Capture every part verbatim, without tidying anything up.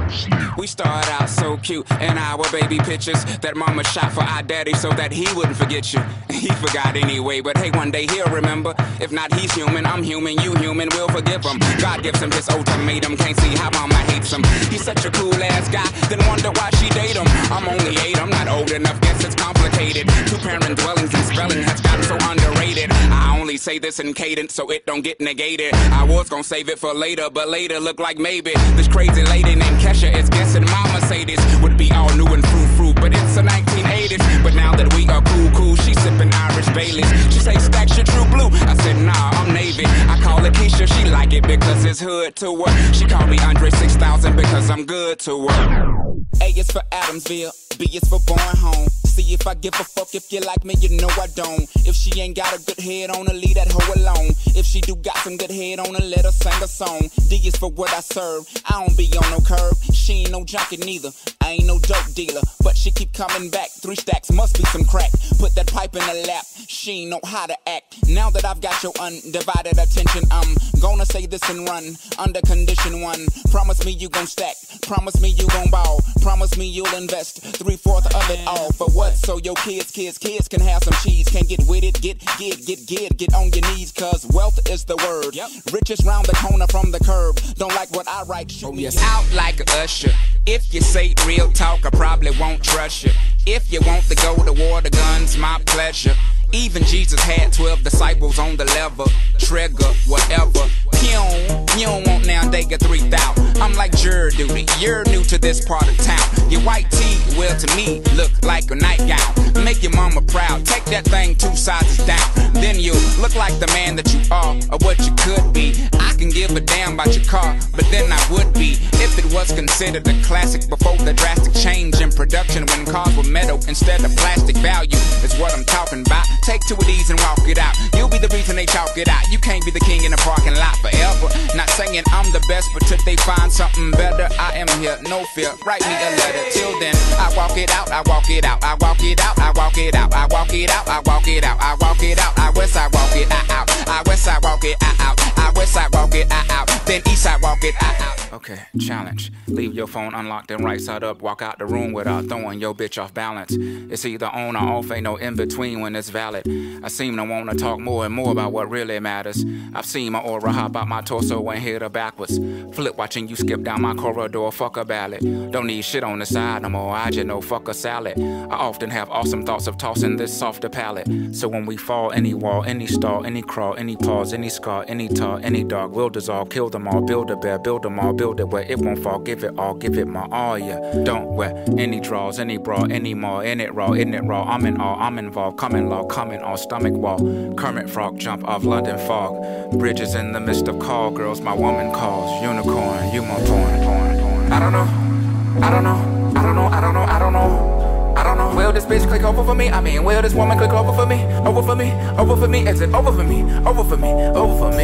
We started out so cute in our baby pictures that mama shot for our daddy so that he wouldn't forget you. He forgot anyway, but hey, one day he'll remember. If not, he's human, I'm human, you human, we'll forgive him. God gives him his ultimatum, can't see how mama hates him. He's such a cool ass guy, then wonder why she date him. I'm only eight, I'm not old enough, guess it's complicated. Two-parent dwellings and spelling has gotten so underrated. I only say this in cadence so it don't get negated. I was gonna save it for later, but later look like maybe this crazy lady named Kesha is guessing my Mercedes would be all new and frou-frou, but it's the nineteen eighties. But now that we are cool, cool, she's sipping Irish Baileys. She say, Stacks, you true blue. I said, nah, I'm Navy. I call it Keisha, she like it because it's hood to her. She called me Andre six thousand because I'm good to her. A is for Adamsville, B is for born home. See if I give a fuck, if you like me, you know I don't. If she ain't got a good head on her, leave that hoe alone. If she do got some good head on her, let her sing a song. D is for what I serve, I don't be on no curb. She ain't no junkie neither, I ain't no dope dealer. But she keep coming back, three stacks must be some crack. Put that pipe in her lap, she ain't know how to act. Now that I've got your undivided attention, I'm gonna say this and run, under condition one. Promise me you gon' stack, promise me you gon' ball, promise me you'll invest three-fourths of it all. For what? So your kids, kids, kids can have some cheese. Can't get with it, get, get, get, get, get on your knees, cause wealth is the word. Yep. Riches round the corner from the curb. Don't like what I write, shoot me out like a usher. If you say real talk, I probably won't trust you. If you want to go to war, the gun's my pleasure. Even Jesus had twelve disciples on the lever. Trigger, whatever. You don't, you don't want now, they get three thousand. I'm like jury duty, you're new to this part of town. Your white tee, well to me, look like a nightgown. Make your mama proud, take that thing two sizes down. Then you look like the man that you are, or what you could be. I can give a damn about your car, but then I would be if it was considered a classic before the drastic change in production when cars were metal instead of plastic. Value is what I'm talking about. Take two of these and walk it out. You'll be the reason they chalk it out. You can't be the king in the parking lot forever. Not saying I'm the best, but till they find something better, I am here, no fear. Write me a letter. Till then, I walk it out, I walk it out, I walk it out, I walk it out, I walk it out, I walk it out, I walk it out, I west side walk it out, I west side walk it out, I west side walk it out, then east side walk it out. Okay, challenge. Leave your phone unlocked and right side up. Walk out the room without throwing your bitch off balance. It's either on or off, ain't no in between when it's valid. I seem to wanna talk more and more about what really matters. I've seen my aura hop out my torso and hit her backwards. Flip watching you skip down my corridor, fuck a ballad. Don't need shit on the side no more, I just know fuck a salad. I often have awesome thoughts of tossing this softer palate. So when we fall, any wall, any stall, any crawl, any pause, any scar, any tar, any dog will dissolve, kill them all, build a bear, build them all, build it where it won't fall, give it all, give it my all, yeah. Don't wear any draws, any bra, any more, in it raw, in it raw, I'm in all, I'm involved, coming law, coming on stomach wall. Kermit Frog jump off London fog. Bridges in the midst of call girls, my woman calls. Unicorn, you my porn, porn, porn. I don't know, I don't know, I don't know, I don't know, I don't know, I don't know. Will this bitch click over for me? I mean, will this woman click over for me? Over for me, over for me, is it over for me? Over for me, over for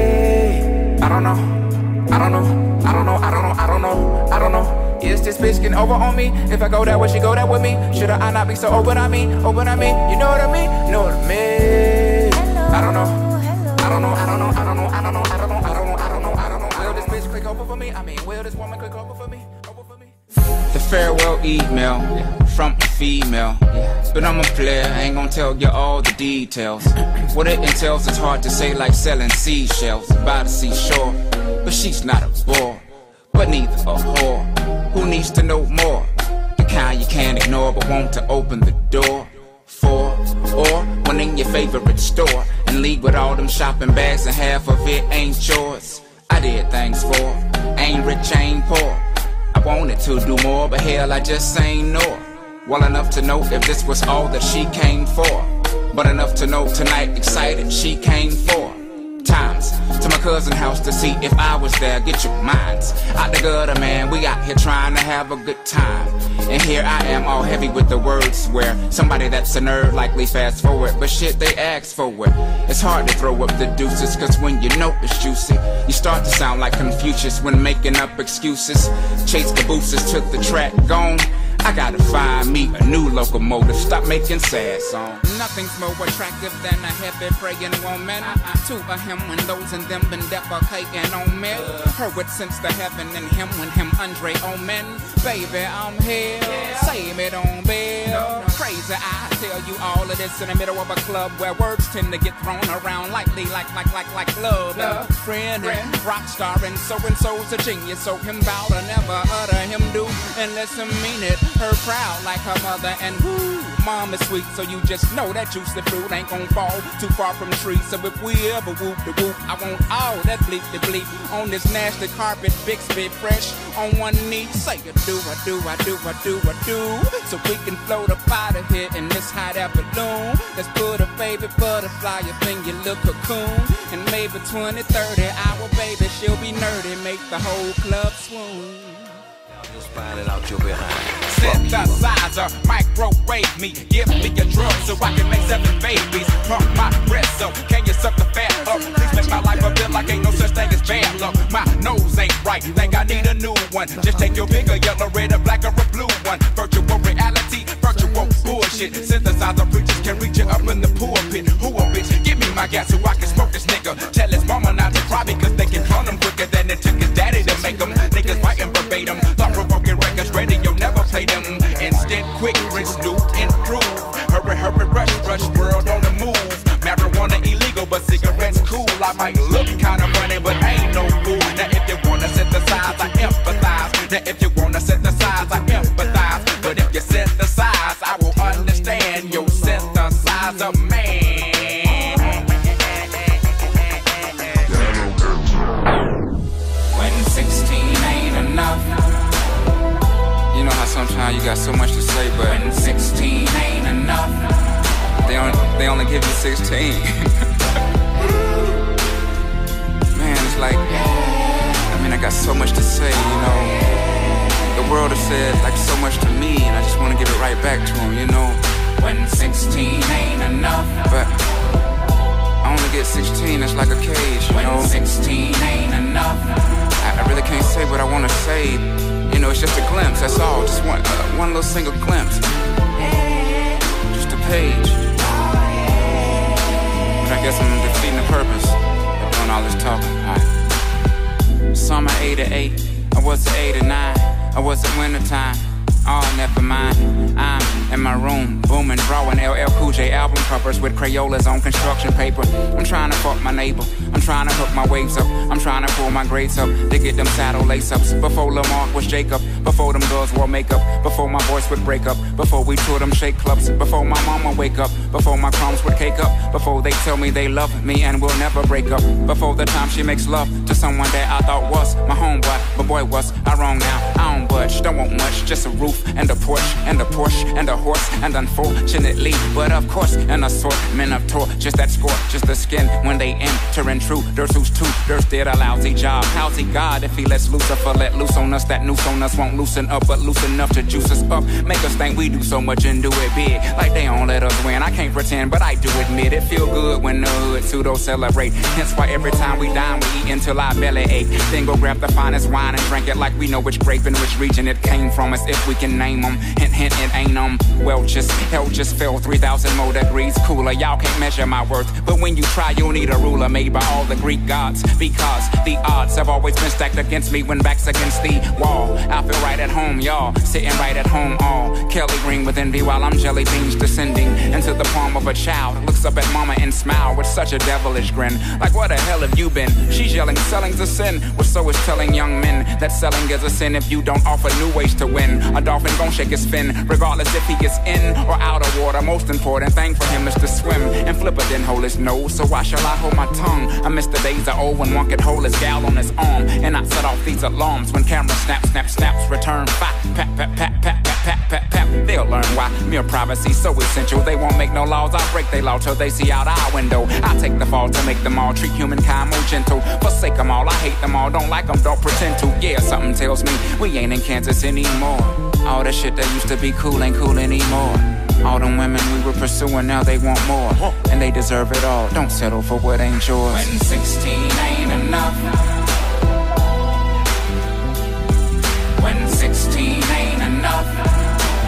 me. I don't know, I don't know, I don't know, I don't know, I don't know, I don't know. Is this bitch getting over on me? If I go that way, she go that with me. Should I not be so open on me? Open on me, you know what I mean? Know what I mean? I don't know, I don't know, I don't know, I don't know, I don't know, I don't know, I don't know, I don't know, I don't know. Will this bitch click over for me? I mean, will this woman click over for me? Over for me? The farewell email from a female, but I'm a player, I ain't gonna tell you all the details. What it entails is hard to say, like selling seashells by the seashore. But she's not a bore, but neither a whore. Who needs to know more? The kind you can't ignore but want to open the door for. Or one in your favorite store and leave with all them shopping bags and half of it ain't yours. I did things for, ain't rich, ain't poor. I wanted to do more, but hell, I just ain't know. Well enough to know if this was all that she came for, but enough to know tonight excited she came for. Times to my cousin's house to see if I was there. Get your minds out the gutter, man. We out here trying to have a good time, and here I am all heavy with the words where somebody that's a nerd likely fast forward, but shit they ask for it. It's hard to throw up the deuces, cause when you know it's juicy, you start to sound like Confucius when making up excuses. Chase cabooses, took the track, gone. I gotta find me a new locomotive. Stop making sad songs. Nothing's more attractive than a heavy praying woman. To a him when those in them been defecating on me. Her with sense to heaven and him when him Andre Omen. Baby, I'm here. Save it on bill. Crazy, I tell you all of this in the middle of a club where words tend to get thrown around lightly, like like like like love, love. friend, and rock star, and so and so's a genius. So him bow to never utter him do unless him mean it. Her proud like her mother, and whoo, mom is sweet. So you just know that juicy fruit ain't gon' fall too far from trees. So if we ever whoop the whoop, I want all that bleep the bleep on this nasty carpet, Bixby fresh on one knee. Say I do, I do, I do, I do, I do. So we can float up out of here in this hot air balloon. Let's put a baby butterfly up in your little cocoon. And maybe twenty, thirty hour baby, she'll be nerdy, make the whole club swoon. Just find it out your behind. Synthesizer, microwave me, give me a drug so I can make seven babies. Pump my breast up, can you suck the fat up? Please make my life a bit like ain't no such thing as bad luck. My nose ain't right, think I need a new one. Just take your bigger yellow, red, or black, or a blue one. Virtual reality, virtual bullshit. Synthesizer preachers can reach you up in the pulpit. Who a bitch? Give me my gas so I can smoke this nigga. Tell his mama not to cry because they can clone him quicker than it took his daddy to make him. Niggas writing verbatim, thought-provoking records, radio never play them. Instead, quick, rinse, loop, improve. Hurry, hurry, rush, rush, world on the move. Marijuana illegal, but cigarettes cool. I might look kinda funny, but ain't no fool. Now if you wanna synthesize, I empathize. Now if you wanna synthesize, I empathize. But if you synthesize, I will understand your synthesizer, man. When sixteen ain't enough. You know how sometimes you got so much to say, but when sixteen ain't enough, they only, they only give you sixteen. Man, it's like, I mean, I got so much to say, you know. The world has said like so much to me, and I just want to give it right back to them, you know. When sixteen ain't enough, but I only get sixteen, it's like a cage, you know. When sixteen ain't enough, I, I really can't say what I want to say. You know, it's just a glimpse, that's all. Just one, uh, one little single glimpse. Just a page. But I guess I'm defeating the purpose of doing all this talking. Alright. Summer eighty-eight, I was at eighty-nine, I was at wintertime. Oh, never mind. I'm in my room, booming, drawing L L Cool J album covers with Crayolas on construction paper. I'm trying to fuck my neighbor. I'm trying to hook my waves up. I'm trying to pull my grades up to get them saddle lace-ups. Before Lamarck was Jacob, before them girls wore makeup, before my voice would break up, before we toured them shake clubs, before my mama wake up, before my crumbs would cake up, before they tell me they love me and will never break up, before the time she makes love to someone that I thought was my homeboy, but boy was I wrong now. I don't budge, don't want much, just a roof and a porch and a Porsche and a horse, and unfortunately, but of course, an assortment of torches that scorches the skin when they enter intruders who's two. There's did a lousy job. How's he God if he lets Lucifer let loose on us? That noose on us won't loosen up, but loose enough to juice us up, make us think we do so much and do it big, like they don't let us win. I can't pretend, but I do admit it feel good when the hood pseudo celebrate. Hence why every time we dine, we eat until our belly ache. Then go grab the finest wine and drink it like we know which grape and which region it came from, as if we can name them. Hint, hint, it ain't um well, just hell just fell three thousand more degrees cooler. Y'all can't measure my worth, but when you try, you'll need a ruler made by all the Greek gods, because the odds have always been stacked against me when back's against the wall. I feel right at home, y'all, sitting right at home, all Kelly green with envy while I'm jelly beans descending into the palm of a child. Looks up at mama and smile with such a devilish grin, like where the hell have you been? She's yelling, selling's a sin. Well, so is telling young men that selling is a sin if you don't offer new ways to win. A dolphin gon' shake his fin, regardless if he gets in or out of water. Most important thing for him is to swim, and Flipper didn't hold his nose, so why shall I hold my tongue? I miss the days of old when one could hold his gal on his arm, and I set off these alarms when camera snap, snap, snaps, return fire, pat, pat, pat, pat, pat, pat, pat, pat. They'll learn why mere privacy so essential. They won't make no laws, I'll break they law till they see out our window. I take the fall to make them all treat humankind more gentle. Forsake them all, I hate them all, don't like them, don't pretend to. Yeah, something tells me we ain't in Kansas anymore. All that shit that used to be cool ain't cool anymore. All them women we were pursuing, now they want more, and they deserve it all. Don't settle for what ain't yours. When sixteen ain't enough, when sixteen ain't enough,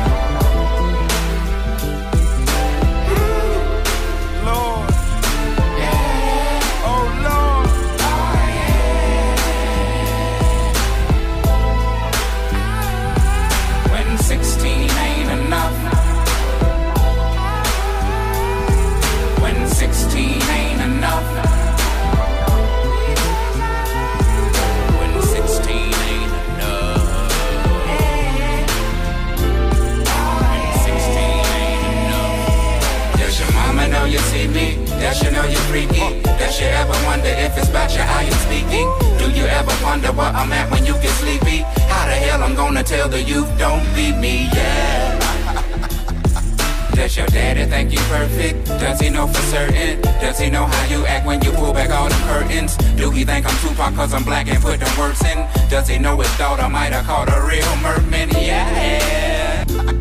wonder where I'm at when you get sleepy. How the hell I'm gonna tell the youth don't beat me, yeah. Does your daddy think you perfect? Does he know for certain? Does he know how you act when you pull back all the curtains? Do he think I'm Tupac cause I'm black and put them words in? Does he know his daughter might have caught a real merman? Yeah.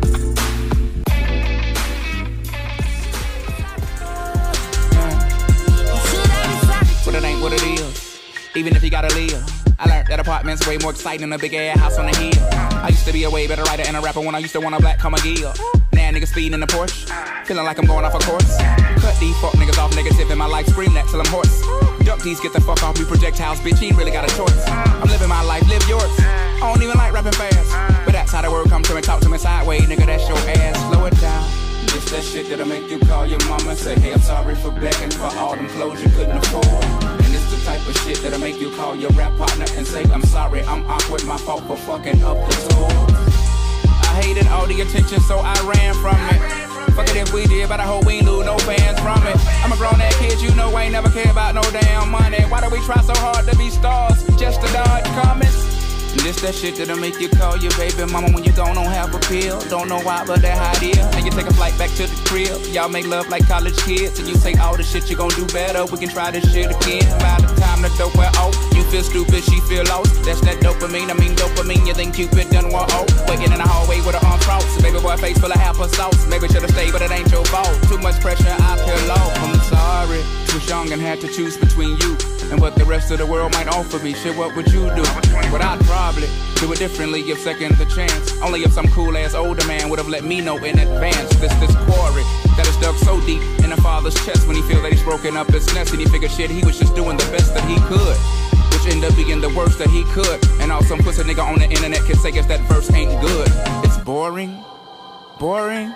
But it ain't what it is, even if you gotta live. I learned that apartment's way more exciting than a big ass house on the hill. I used to be a way better writer and a rapper when I used to want a black comma gill. Now niggas speeding in the Porsche, feeling like I'm going off a course. Cut these fuck niggas off negative in my life, scream that till I'm hoarse. Duck these, get the fuck off me projectiles, bitch, you ain't really got a choice. I'm living my life, live yours. I don't even like rapping fast, but that's how the word come to me, talk to me sideways, nigga, that's your ass. Slow it down. It's that shit that'll make you call your mama and say, hey, I'm sorry for begging for all them clothes you couldn't afford. And it's the type of shit that'll make you call your rap partner and say, I'm sorry, I'm awkward, my fault for fucking up the tour. I hated all the attention, so I ran from it. Fuck it if we did, but I hope we ain't lose no fans from it. I'm a grown ass kid, you know I ain't never care about no damn money. Why do we try so hard to be stars, just to dodge comments? And this that shit that'll make you call your baby mama when you gon' don't have a pill. Don't know why, but that how it is. And you take a flight back to the crib. Y'all make love like college kids. And you say all the shit you gon' do better. We can try this shit again. By the time the dope wear off, you feel stupid, she feel lost. That's that dopamine, I mean dopamine. You think Cupid done want off. Waiting in the hallway with her arms crossed. Baby boy face full of applesauce. Maybe should've stayed, but it ain't your fault. Too much pressure, I feel low. I'm sorry. Was young and had to choose between you and what the rest of the world might offer me. Shit, what would you do? But I'd probably do it differently if second the chance. Only if some cool ass older man would have let me know in advance. This this quarry that is dug so deep in a father's chest when he feel that he's broken up his nest and he figured shit he was just doing the best that he could, which ended up being the worst that he could. And all some pussy nigga on the internet can say if that verse ain't good. It's boring, boring,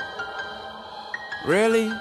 really.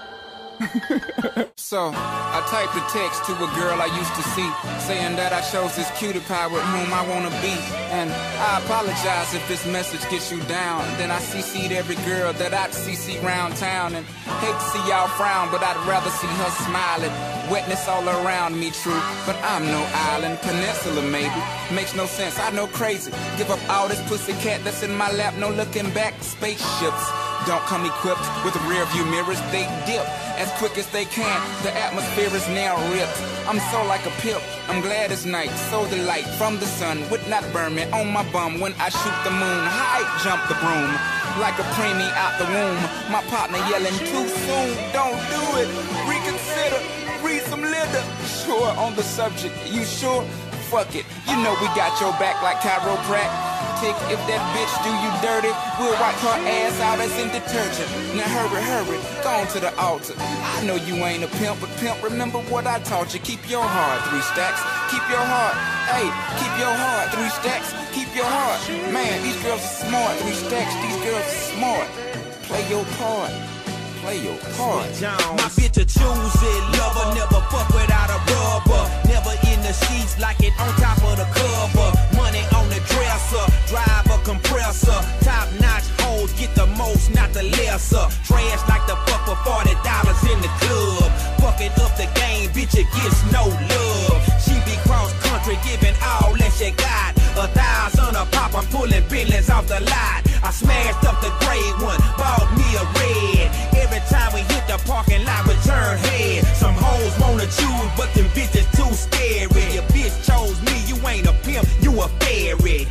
So, I typed a text to a girl I used to see, saying that I chose this cutie pie with whom I wanna be. And I apologize if this message gets you down. Then I C C'd every girl that I'd C C round town. And hate to see y'all frown, but I'd rather see her smiling. Wetness all around me, true, but I'm no island. Peninsula maybe, makes no sense, I know crazy. Give up all this pussy cat that's in my lap, no looking back. Spaceships don't come equipped with rear view mirrors, they dip as quick as they can. The atmosphere is now ripped. I'm so like a pimp, I'm glad it's night. So the light from the sun would not burn me on my bum when I shoot the moon. High jump the broom like a preemie out the womb. My partner yelling too soon, don't do it, reconsider, read some litter. Sure on the subject, you sure? Fuck it, you know we got your back like chiropractic. If that bitch do you dirty, we'll wipe her ass out as in detergent. Now hurry, hurry, go on to the altar. I know you ain't a pimp, but pimp, remember what I taught you. Keep your heart, three stacks, keep your heart. Hey, keep your heart, three stacks, keep your heart. Man, these girls are smart, three stacks, these girls are smart. Play your part, play your part. My bitch a choose it, lover, never fuck without a rubber. Never in the sheets like it on top of the cover. Money on the dresser, drive a compressor. Top notch hoes get the most, not the lesser. Trash like the fuck for forty dollars in the club. Fucking up the game, bitch, it gets no love. She be cross country, giving all that she got. A thousand a pop, I'm pulling billions off the lot. I smashed up the gray one, bought me a red. Every time we hit the parking lot, we turn head. Some hoes wanna choose, but them bitches too scary. Your bitch chose me, you ain't a pimp, you a fairy.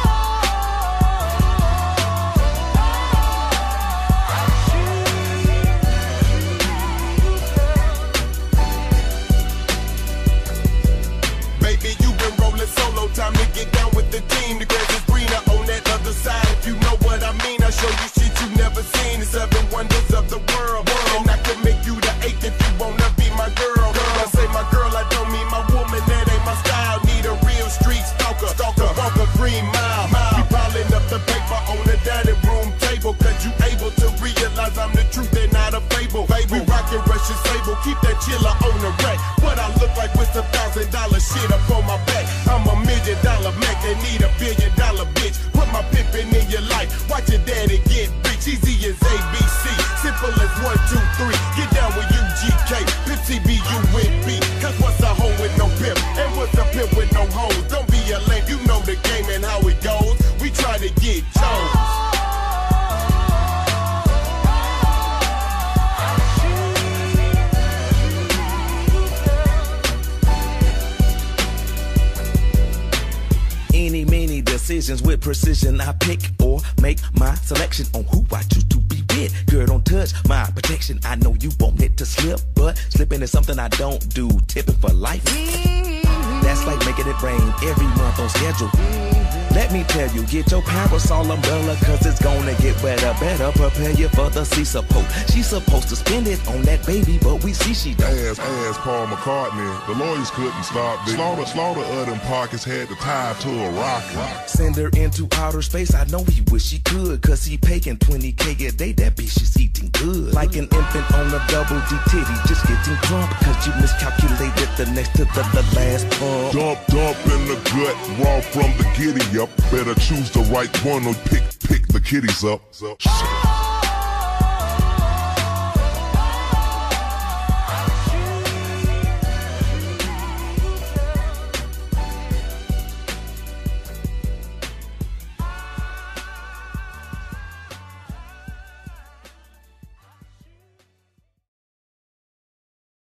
Baby, you been rolling solo, time to get down with the team. The grass is greener on that other side. If you know what I mean, I show you shit you never seen. The seven wonders of the world. And I can make you the eighth if you wanna be my girl. When I say my girl, I don't mean my woman, that ain't my style. Need a real street stalker, stalker, walk a green mile. We piling up the paper on the dining room table, cause you able to realize I'm the truth and not a fable. Baby, rockin' Russian sable, keep that chiller on the rack. What I look like with some thousand dollar shit up on my back. I'm a million dollar Mac and need a billion dollar bitch. Put my pimpin' in your life, watch your daddy get rich. Easy as A B C, simple as one, two, three. Get down with U G K, Pimp C B U with B. Cause what's a hoe with no pimp? And what's a pimp with no hoes? Don't be a lame, you decisions with precision. I pick or make my selection on who I choose to be with. Girl, don't touch my protection. I know you want it to slip, but slipping is something I don't do. Tipping for life. That's like making it rain every month on schedule. Let me tell you, get your parasol umbrella, cause it's gonna get wetter. Better prepare you for the sea support. She's supposed to spend it on that baby, but we see she don't. Ask, ask Paul McCartney, the lawyers couldn't stop this. Slaughter, slaughter of them pockets had to tie to a rocket. Send her into outer space, I know he wish he could, cause he paying twenty K a day, that bitch is eating good. Like an infant on a double D titty, just getting drunk, cause you miscalculated the next to the, the last pump. Dump, dump in the gut, raw from the giddy up. Better choose the right one or pick, pick the kitties up.